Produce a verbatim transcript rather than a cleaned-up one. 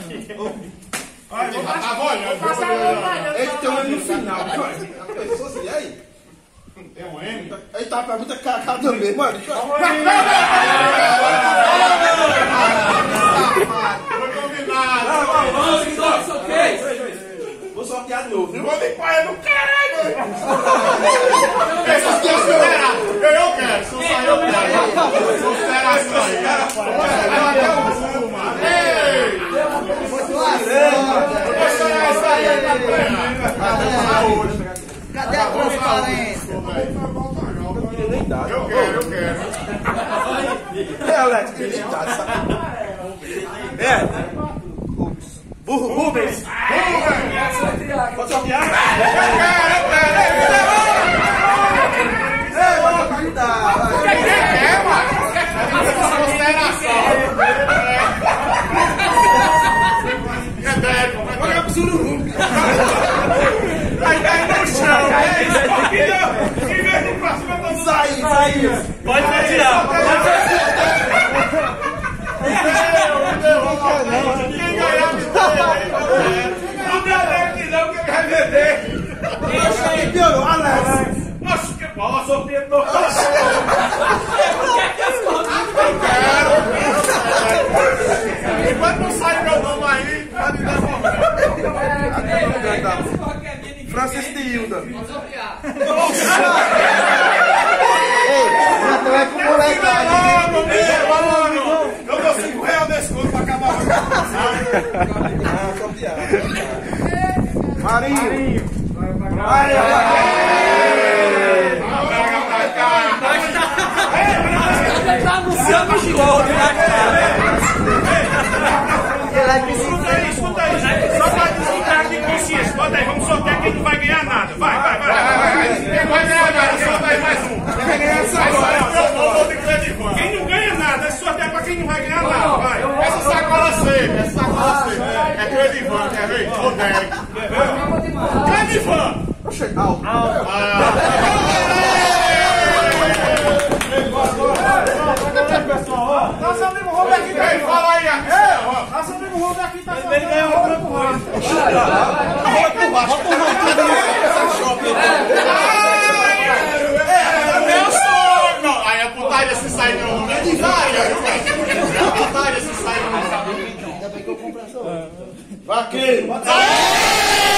Olha, já tava olhando. Ele tem um M no final. Pensou assim, e aí? Tem um M? Aí tá a pergunta cacá também, mano. Foi combinado. Vou sortear de novo, viu? Vou limpar ele no caralho! Essa aqui é eu quero, se eu sair eu quero. Vou esperar isso aí. Ei! Vou esperar isso aí. Cadê a transparência? Eu quero, eu quero. É, Alex, que nem dá, sabe? É. Burro, Rubens! Rubens! Pode sortear? Eu quero, eu quero! Ei, mano, qualidade! O que é, mano? Consideração! É débito, mas Olha pro sururu! aí cai no chão! É em vez de pra cima, eu tô Sai, sai! Pode sortear! Pode sortear! Quem ganhar me dê! Não deu aqui não, que eu quero vender! Oxe, piorou, Alex! Nossa, que bola, sorteio todo! Enquanto não sai meu nome aí, pode devolver. Francisco de Hilda! Já tô é com o moleque. Eu dou cinco reais de desconto pra acabar. Ah, sortear! Marinho! Marinho! Tá anunciando o gol, Escuta aí, escuta aí. Só pra desligar de consciência. Bota aí, vamos sortear quem não vai ganhar nada. Vai, vai, vai. Quem vai ganhar nada, solta aí mais um. Quem vai ganhar essa Quem não ganha nada, esse sorteio é pra quem não vai ganhar nada. Vai. Essa sacola seca, essa sacola seca. É Credivan, quer ver? Ô, Derek. Credivan. Oxe, alto! Nosso amigo Roberto aqui tá. Fala aí, aqui. Nosso amigo Roberto aqui tá. Ele ganhou o grupo hoje. Meu sonho! Não, aí a putaria se sai não. É de varia, viu? A putaria se sai não. Vaqueiro! Aê!